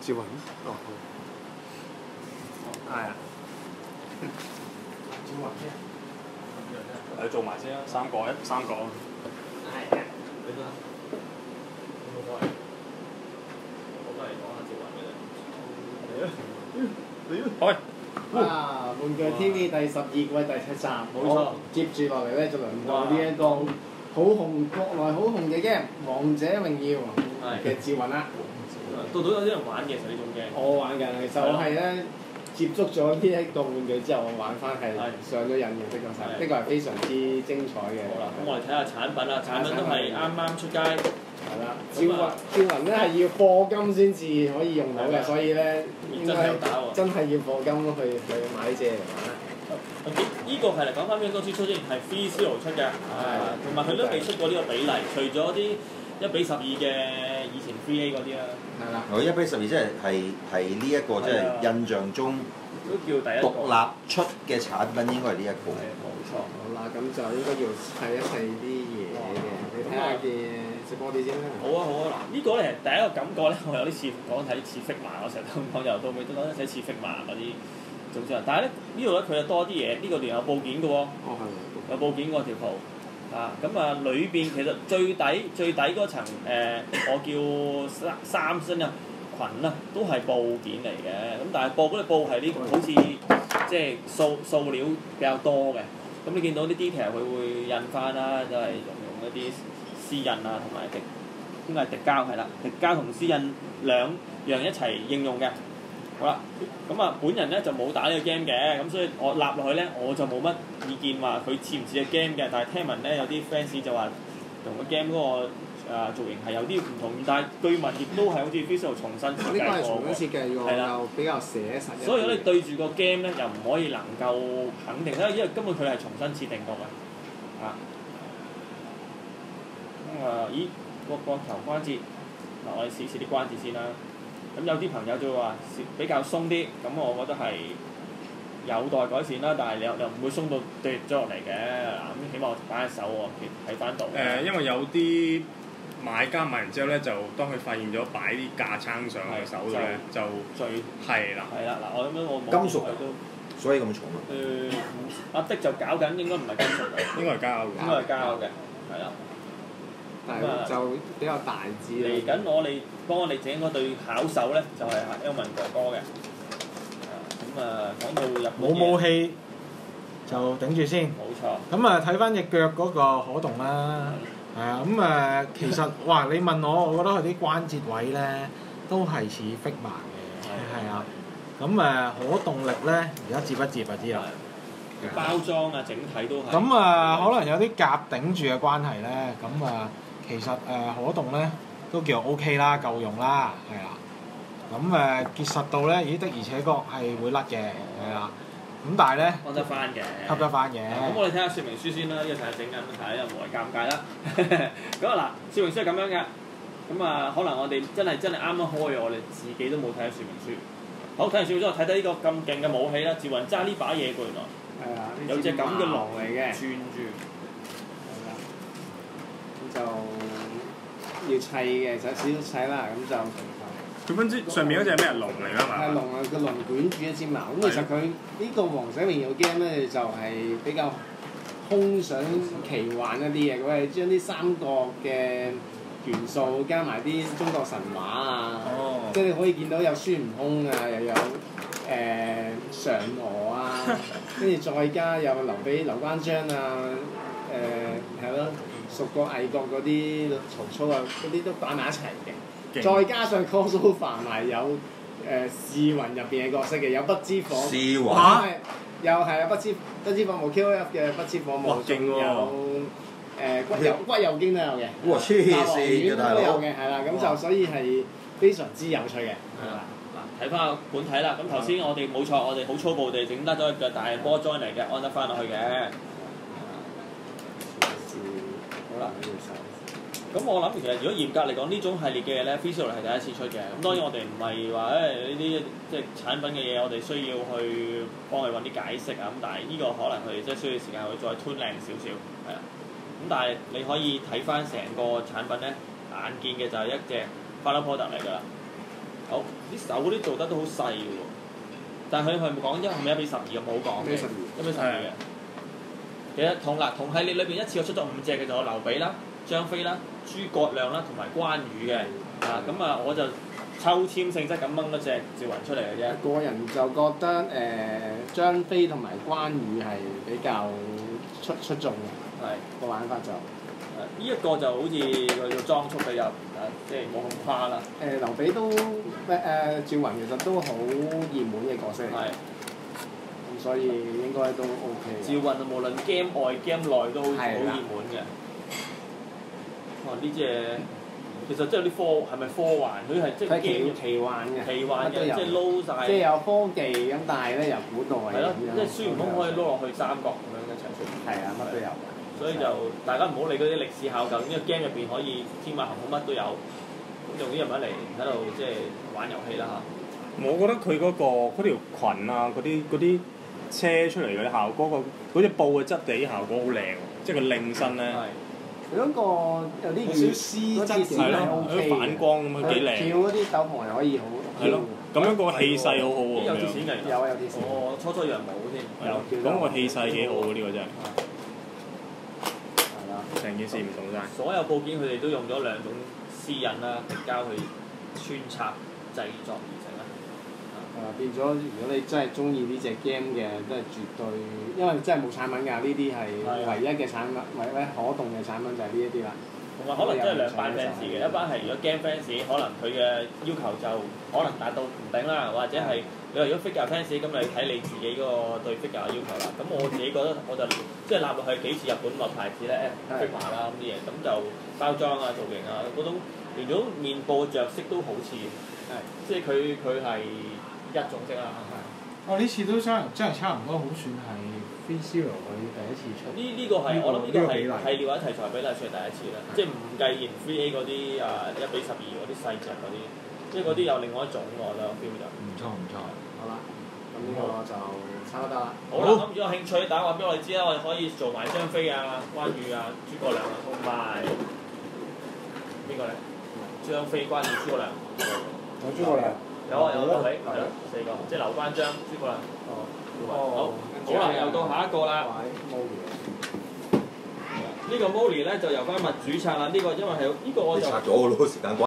趙雲哦好，係啊，趙雲啫。 你做埋先啦，三個。 係啊。 你得。冇所謂。我都係講下趙雲嘅啫。開。 啊！玩具 TV 第12季第7集， 冇錯。 接住落嚟咧，就輪到呢一個好紅國內好紅嘅 game《王者榮耀》嘅趙雲啦。 到有啲人玩嘅，其實呢種 game。 我玩緊，其實我係咧接觸咗呢一個玩具之後，我玩翻係上咗癮嘅，的確係，的確係非常之精彩嘅。 好啦，咁我哋睇下產品啦，產品都係啱啱出街。 係啦，趙雲咧係要課金先至可以用到嘅，所以咧應該真係要課金去買呢隻嚟玩啦。 呢個係嚟講翻邊個先出先？係 FreeZero 出嘅，同埋佢都未出過呢個比例，除咗啲1:12嘅以前 3A 嗰啲啦。係啦。 我1:12即係呢一個即係印象中都叫第一個獨立出嘅產品應該係呢一個。 冇錯。 好啦，咁就應該要砌一砌啲嘢嘅，你睇下嘅。食多啲先啦。 好啊，嗱，呢個咧第一個感覺咧，我有啲似講睇似 Figma，我成日都講由到尾都講得睇似 Figma 嗰啲組裝，但係咧呢度咧佢又多啲嘢，呢個連有部件嘅喎。哦，係。有部件嗰條圖啊，咁啊裏邊其實最底嗰層我叫三身啊裙啦，都係布件嚟嘅，咁但係布嗰啲布係呢好似即係塑料比較多嘅，咁你見到啲 detail 佢會印翻啦，就係用一啲絲印啊，同埋應該係滴膠係啦，滴膠同絲印兩樣一齊應用嘅。好啦，咁啊本人咧就冇打呢個 game 嘅，咁所以我立落去咧我就冇乜意見話佢似唔似隻 game 嘅，但係聽聞咧有啲 fans 就話同個 game 嗰個造型係有啲唔同，但係據聞亦都係好似 FreeZero 重新設計過。呢個係重新設計喎，又比較寫實。所以你對住個 game 咧又唔可以能夠肯定，因為根本佢係重新設定過嘅。啊。咦個頭關節嗱，我哋試啲關節先啦。咁有啲朋友就話比較鬆啲，咁我覺得係有待改善啦。但係你又唔會鬆到跌咗落嚟嘅。咁起碼我擺喺手喎，睇翻到。 因為有啲買家買完之後咧，就當佢發現咗擺啲架撐上佢手度咧，就最係啦。係啦，嗱我咁樣我冇金屬都，所以咁重啊。 阿的就搞緊，應該唔係金屬嘅。應該係膠嘅。應該係膠嘅，係啦。 但係就比較大致。 嚟緊幫我哋整嗰對巧手咧，就係Elman哥哥嘅。咁講到日本冇武器就頂住先。冇錯。咁睇翻隻腳嗰個可動啦，係啊，咁其實哇，你問我覺得佢啲關節位咧都係似 Figma 嘅，係啊。咁可動力咧，而家接一接就知啦。 包裝啊，整體都係。 咁可能有啲夾頂住嘅關係咧，咁其實可動咧都叫 OK 啦，夠用啦，係啦。咁結實度咧，的而且確係會甩嘅，係啦。咁但係咧， 吸得翻嘅。吸得翻嘅。 咁我哋睇下說明書先啦，呢個睇下整緊，睇下有冇謂尷尬啦。咁嗱，說明書係咁樣嘅。咁可能我哋真係啱啱開嘅，我哋自己都冇睇說明書。好，睇完說明書，我睇睇呢個咁勁嘅武器啦，趙雲揸呢把嘢㗎原來。 係啊， 有隻咁嘅龍嚟嘅， 轉住， 係啦，咁就要砌嘅，就少少砌啦，咁就佢分之上面嗰隻係咩龍嚟㗎嘛？ 係龍啊，個龍捲住一支矛。咁其實佢呢個王者榮耀 game 咧就係比較空想奇幻一啲嘅，佢係將啲三國嘅元素加埋啲中國神話啊，即係你可以見到有孫悟空啊，又有嫦娥啊，跟住再加有劉關張啊，係咯，蜀國魏國嗰啲曹操啊，嗰啲都擺埋一齊嘅。再加上 crossover 埋有試魂入邊嘅角色嘅，有不知火， 試魂又係啊不知火舞 QF 嘅不知火舞，仲有骨有經都有嘅， 哇黐線嘅大佬， 都有嘅，係啦，咁就所以係非常之有趣嘅，係啦。 睇翻個本體啦，咁頭先我哋冇錯，我哋好粗暴地整得咗一個大波 join 嚟嘅，安得翻落去嘅。好啦，咁我諗其實如果嚴格嚟講，呢種系列嘅嘢咧 FreeZero 係第一次出嘅。咁當然我哋唔係話呢啲即係產品嘅嘢，我哋需要去幫佢揾啲解釋啊。咁但係呢個可能佢哋即係需要時間去再 tune 靚少少，係啦。咁但係你可以睇翻成個產品咧，眼見嘅就係一隻 Final Product 嚟㗎啦。 好啲手嗰啲做得都好細嘅喎，但係佢係咪講係咪1:12咁冇講嘅？1:12嘅。其實同系列裏邊一次過出咗5隻嘅，就有劉備啦、張飛啦、諸葛亮啦同埋關羽嘅。咁啊我就抽籤性質咁掹嗰隻趙雲出嚟嘅啫。 個人就覺得張飛同埋關羽係比較出眾嘅。係個玩法就。 呢一個就好似佢個裝束比較即係冇咁誇啦。 劉備都趙雲其實都好熱門嘅角色嚟。係。咁所以應該都 OK。 趙雲無論 game 外 game 內都好熱門嘅。呢隻其實即係有啲係咪科幻？佢係即係奇幻嘅。奇幻嘅， 即係撈晒。 即係有科技咁，但係咧又古代。 係咯，即係孫悟空可以撈落去三國咁樣一齊出。 係啊，乜都有。 所以就大家唔好理嗰啲歷史考究，呢個 game 入邊可以天馬行空乜都有，咁用啲人物嚟喺度即係玩遊戲啦嚇。 我覺得佢嗰條裙啊，嗰啲車出嚟嗰啲效果，嗰隻布嘅質地效果好靚喎，即係佢擰身咧。 佢嗰個有啲少絲質嘅， 有啲反光咁樣幾靚。 跳嗰啲斗篷又可以好。 係咯，咁樣個氣勢好好喎。 有貼錢㗎？ 有貼錢。 我初以為冇添。 係咁個氣勢幾好喎，呢個真係。成件事唔同晒。 所有部件佢哋都用咗2種絲印啦，滴膠去穿插製作而成啦。 變咗，如果你真係中意呢隻 game 嘅，都係絕對，因為真係冇產品㗎，呢啲係唯一嘅產品，唯一可動嘅產品就係呢一啲啦。 同埋可能真係兩班 fans 嘅，一班係如果 game fans，可能佢嘅要求就可能達到唔頂啦，或者係你話如果 figure fans 咁，你睇你自己嗰個對 figure 嘅要求啦。咁我自己覺得我就即係納落去幾似日本個牌子咧 figure 啦咁啲嘢，咁就包裝啊造型啊嗰種連種面部嘅着色都好似，即係佢係一種色啦。 呢次都真係差唔多，好算係 F.Zero 佢第一次出。 呢個係我諗呢個係系列或者題材比例算係第一次啦，即係唔計連 3A 嗰啲1:12嗰啲細隻嗰啲，即係嗰啲有另外一種我覺得 feel 就。 唔錯唔錯。 好啦，咁呢個就差唔多啦。 好啦，咁如果有興趣打話俾我哋知啦，我哋可以做埋張飛啊、關羽啊、諸葛亮啊，同埋邊個咧？張飛、關羽、諸葛亮。 有諸葛亮。 有劉備，係咯，4個，即係劉關張、諸葛亮。好啦，又到下一個啦。呢個 Molly 咧就由翻物主拆啦，呢個因為係呢個我就。 拆咗㗎咯，時間關係。